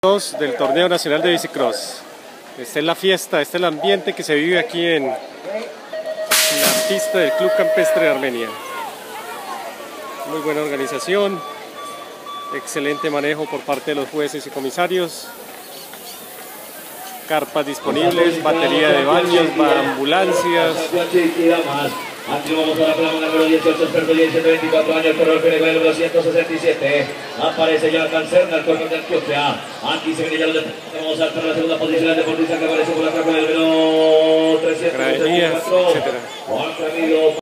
Del Torneo Nacional de Bicicross. Esta es la fiesta, este es el ambiente que se vive aquí en la pista del Club Campestre de Armenia. Muy buena organización, excelente manejo por parte de los jueces y comisarios, carpas disponibles, batería de baños, ambulancias. Aquí vamos a la plana número 18, experto 124 años, corredor que nivel 267. Aparece ya Cancerna, el cuerpo de Antioquia. Aquí se viene ya los deportistas. Vamos a para la segunda posición, el deportista que aparece por acá con el número 304.